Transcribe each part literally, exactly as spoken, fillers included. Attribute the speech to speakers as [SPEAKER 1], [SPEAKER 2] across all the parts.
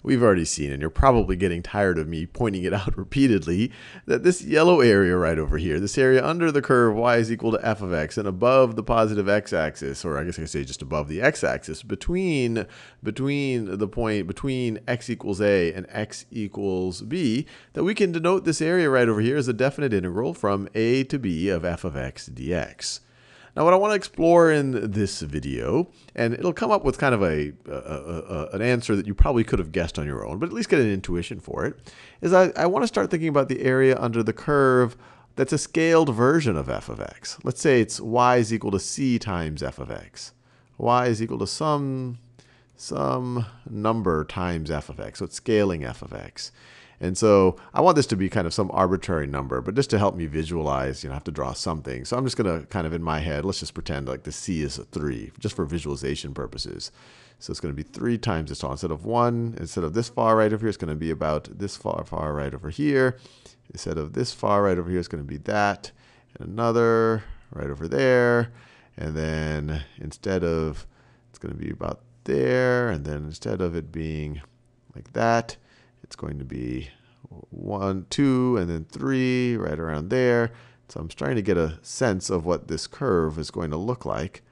[SPEAKER 1] we've already seen, and you're probably getting tired of me pointing it out repeatedly, that this yellow area right over here, this area under the curve y is equal to f of x and above the positive x-axis, or I guess I could say just above the x-axis, between, between the point, between x equals a and x equals b, that we can denote this area right over here as a definite integral from a to b of f of x dx. Now what I want to explore in this video, and it'll come up with kind of a, a, a, a an answer that you probably could have guessed on your own, but at least get an intuition for it, is I, I want to start thinking about the area under the curve that's a scaled version of f of x. Let's say it's y is equal to c times f of x. Y is equal to some, some number times f of x, so it's scaling f of x. And so I want this to be kind of some arbitrary number, but just to help me visualize, you know, I have to draw something. So I'm just going to kind of in my head, let's just pretend like the c is a three, just for visualization purposes. So it's going to be three times this tall. Instead of one, instead of this far right over here, it's going to be about this far, far right over here. Instead of this far right over here, it's going to be that, and another right over there. And then instead of, it's going to be about there, and then instead of it being like that, it's going to be one, two, and then three right around there. So I'm trying to get a sense of what this curve is going to look like.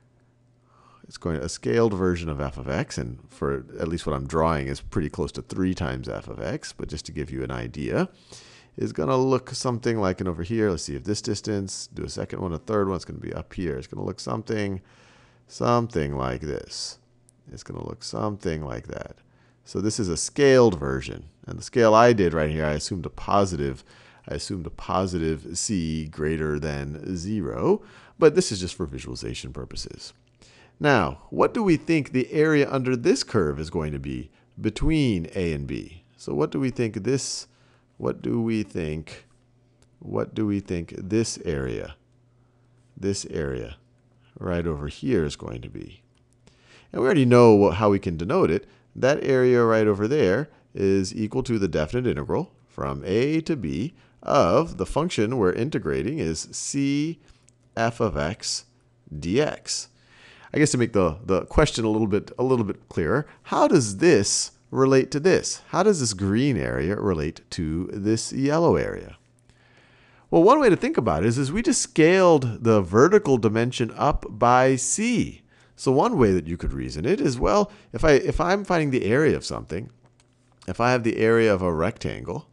[SPEAKER 1] It's going to a scaled version of f of x, and for at least what I'm drawing is pretty close to three times f of x, but just to give you an idea, is going to look something like, and over here, let's see if this distance, do a second one, a third one, it's going to be up here. It's going to look something, something like this. It's going to look something like that. So this is a scaled version. And the scale I did right here, I assumed a positive, I assumed a positive c greater than zero. But this is just for visualization purposes. Now, what do we think the area under this curve is going to be between a and b? So what do we think this, what do we think, what do we think this area, this area right over here is going to be? And we already know what, how we can denote it. That area right over there is equal to the definite integral from a to b of the function we're integrating is c f of x dx. I guess to make the, the question a little bit a little bit clearer, how does this relate to this? How does this green area relate to this yellow area? Well, one way to think about it is, is we just scaled the vertical dimension up by c. So one way that you could reason it is, well, if, I, if I'm finding the area of something, if I have the area of a rectangle,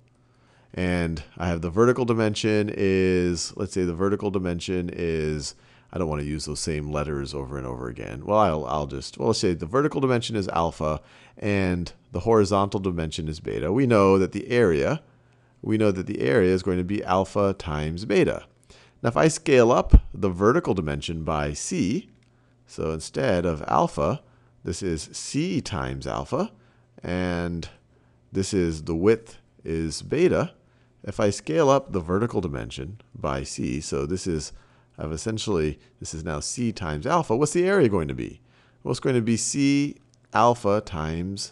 [SPEAKER 1] and I have the vertical dimension is, let's say the vertical dimension is, I don't want to use those same letters over and over again. Well, I'll, I'll just, well, let's say the vertical dimension is alpha, and the horizontal dimension is beta. We know that the area, we know that the area is going to be alpha times beta. Now, if I scale up the vertical dimension by c, so instead of alpha, this is c times alpha, and this is the width is beta. If I scale up the vertical dimension by c, so this is, I've essentially, this is now c times alpha, what's the area going to be? Well, it's going to be c alpha times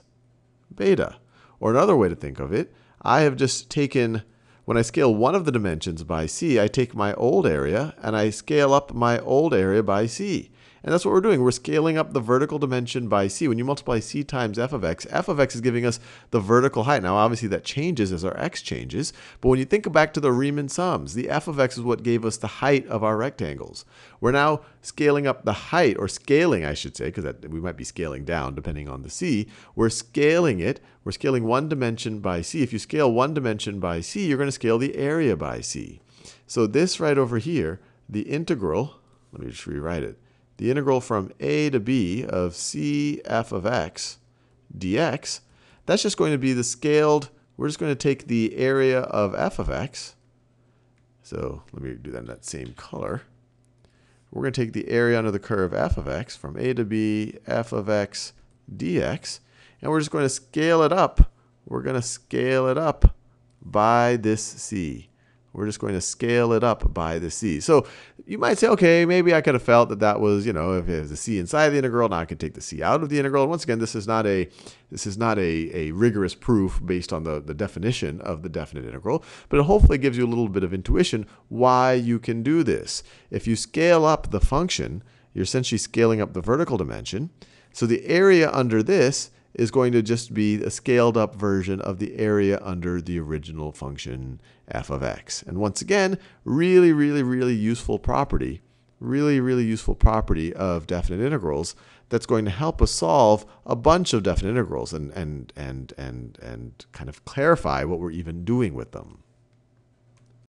[SPEAKER 1] beta. Or another way to think of it, I have just taken, when I scale one of the dimensions by c, I take my old area and I scale up my old area by c. And that's what we're doing. We're scaling up the vertical dimension by c. When you multiply c times f of x, f of x is giving us the vertical height. Now, obviously, that changes as our x changes. But when you think back to the Riemann sums, the f of x is what gave us the height of our rectangles. We're now scaling up the height, or scaling, I should say, because we might be scaling down depending on the c. We're scaling it. We're scaling one dimension by c. If you scale one dimension by c, you're going to scale the area by c. So this right over here, the integral, let me just rewrite it. The integral from a to b of c f of x dx, that's just going to be the scaled, we're just going to take the area of f of x. So let me do that in that same color. We're going to take the area under the curve f of x from a to b f of x dx, and we're just going to scale it up. We're going to scale it up by this c. We're just going to scale it up by the c. So you might say, okay, maybe I could have felt that that was, you know, if it was the c inside the integral, now I can take the c out of the integral. And once again, this is not a this is not a, a rigorous proof based on the, the definition of the definite integral, but it hopefully gives you a little bit of intuition why you can do this. If you scale up the function, you're essentially scaling up the vertical dimension. So the area under this is going to just be a scaled up version of the area under the original function f of x. And once again, really, really, really useful property, really, really useful property of definite integrals that's going to help us solve a bunch of definite integrals and, and, and, and, and kind of clarify what we're even doing with them.